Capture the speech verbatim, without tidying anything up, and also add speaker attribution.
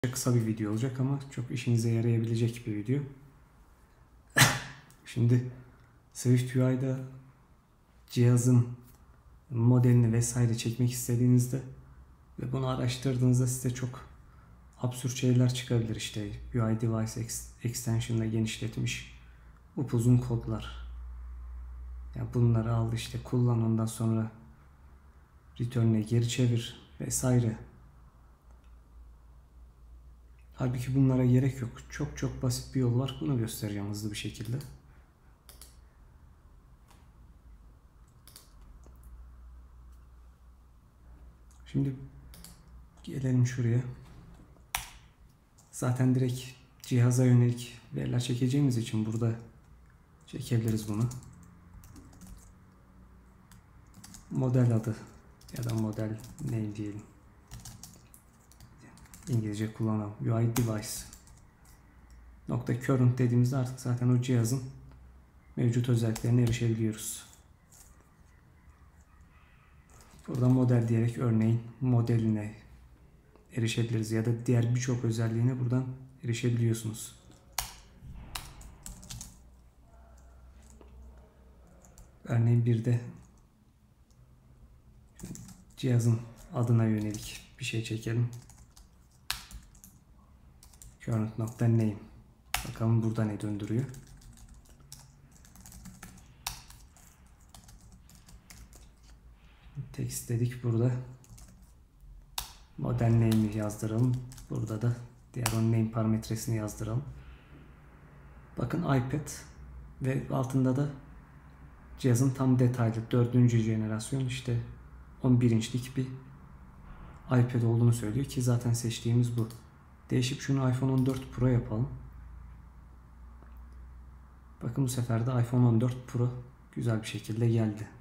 Speaker 1: Kısa bir video olacak ama çok işinize yarayabilecek bir video. Şimdi SwiftUI'da cihazın modelini vesaire çekmek istediğinizde ve bunu araştırdığınızda size çok absürt şeyler çıkabilir. İşte U I Device Extension'da genişletmiş upuzun kodlar. Yani bunları al işte kullan, ondan sonra return'e geri çevir vesaire. Halbuki bunlara gerek yok. Çok çok basit bir yol var. Bunu göstereceğim hızlı bir şekilde. Şimdi gelelim şuraya. Zaten direkt cihaza yönelik veriler çekeceğimiz için burada çekebiliriz bunu. Model adı ya da model name diyelim. İngilizce kullanalım. U I Device nokta current dediğimizde artık zaten o cihazın mevcut özelliklerine erişebiliyoruz. Burada model diyerek örneğin modeline erişebiliriz ya da diğer birçok özelliğine buradan erişebiliyorsunuz. Örneğin bir de cihazın adına yönelik bir şey çekelim. Current.name. Bakalım burada ne döndürüyor. Text dedik, burada model name'i yazdıralım. Burada da diğer on name parametresini yazdıralım. Bakın iPad ve altında da cihazın tam detaylı dördüncü jenerasyon işte on bir inçlik bir iPad olduğunu söylüyor ki zaten seçtiğimiz bu. Değişip şunu iPhone on dört Pro yapalım. Bakın bu sefer de iPhone on dört Pro güzel bir şekilde geldi.